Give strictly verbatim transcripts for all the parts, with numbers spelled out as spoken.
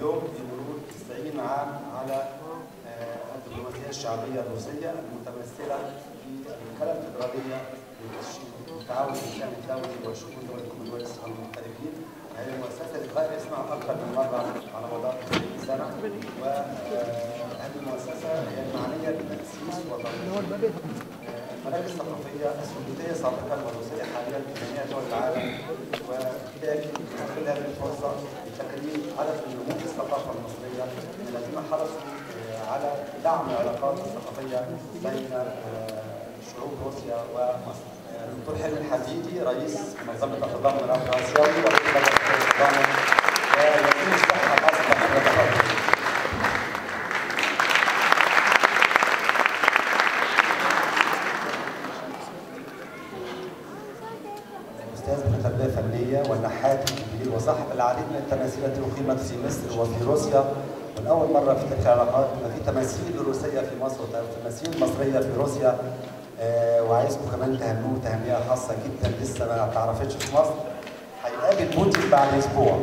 اليوم بمرور تسعين عام على الدبلوماسية الشعبية الروسية المتمثلة في الوكالة الفيدرالية للتعاون الإنساني الدولي وشؤون دول الكومنولث المختلفين. هذه المؤسسة لغاية اسمها أكثر من مرة على مدار تسعين سنة، وهذه المؤسسة هي المعنية بتأسيس وتطوير المراكز الثقافية السوفيتية سابقا والروسية حاليا في جميع دول العالم، وبالتالي نستغل هذه الفرصة لتكريم عدد من رموز الثقافة المصرية الذين حرصوا على دعم العلاقات الثقافية بين شعوب روسيا ومصر. الدكتور حلمي الحديدي رئيس منظمة التضامن الأفراسيوي ورئيس لجنة التضامن ويتم الصحة الأصلح والتفاوض. أستاذ بالتربية الفنية والنحات الكبير وصاحب العديد من التماثيل التي أقيمت في مصر وفي روسيا، من أول مرة في تلك العلاقات يبقى في تماثيل روسية في مصر وتماثيل مصرية في روسيا. آه وعايزكم كمان تهنوه تهنئة خاصة جدا لسه ما اتعرفتش في مصر. هيقابل بوتين بعد أسبوع.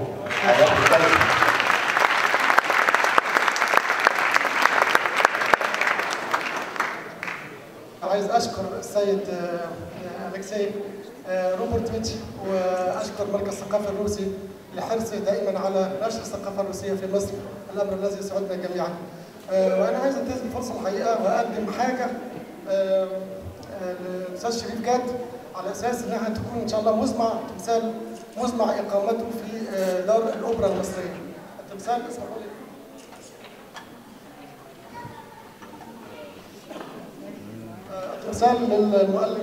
عايز أشكر السيد ألكسي روبرتوفيتش وأشكر مركز الثقافة الروسي لحرصه دائما على نشر الثقافة الروسية في مصر، الأمر الذي يسعدنا جميعا. وأنا عايز أنتهز الفرصة الحقيقة وأقدم حاجة للأستاذ شريف جاد على أساس إنها تكون إن شاء الله مزمع تمثال مزمع إقامته في دار الأوبرا المصرية. التمثال اسمحوا لي. التمثال للمؤلف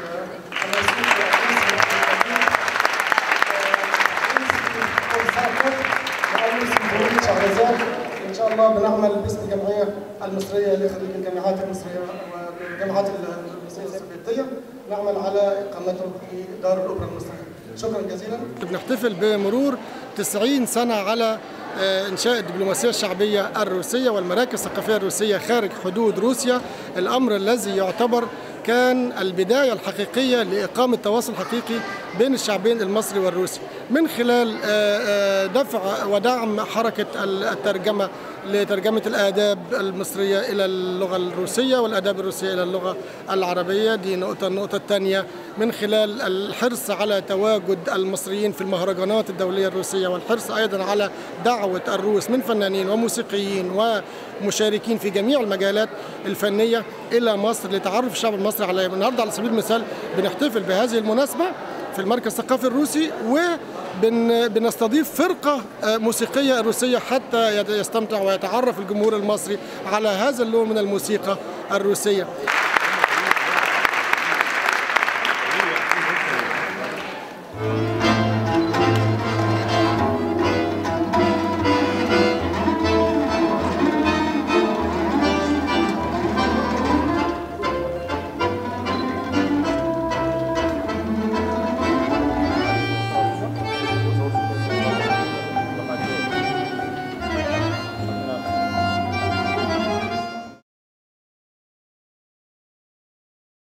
ان شاء الله بنعمل باسم الجمعيه المصريه لخريج الجامعات المصريه والجامعات المصريه السوفيتيه، نعمل على اقامته في دار الاوبرا المصريه. شكرا جزيلا. بنحتفل بمرور تسعين سنه على إنشاء الدبلوماسية الشعبية الروسية والمراكز الثقافية الروسية خارج حدود روسيا، الأمر الذي يعتبر كان البداية الحقيقية لإقامة تواصل حقيقي بين الشعبين المصري والروسي من خلال دفع ودعم حركة الترجمة لترجمة الآداب المصرية إلى اللغة الروسية والآداب الروسية إلى اللغة العربية. دي نقطة. النقطة الثانية من خلال الحرص على تواجد المصريين في المهرجانات الدولية الروسية، والحرص أيضا على دعوة الروس من فنانين وموسيقيين ومشاركين في جميع المجالات الفنية إلى مصر لتعرف الشعب المصري عليها. النهارده على سبيل المثال بنحتفل بهذه المناسبة في المركز الثقافي الروسي، وبنستضيف فرقة موسيقية روسية حتى يستمتع ويتعرف الجمهور المصري على هذا اللون من الموسيقى الروسية. Thank you.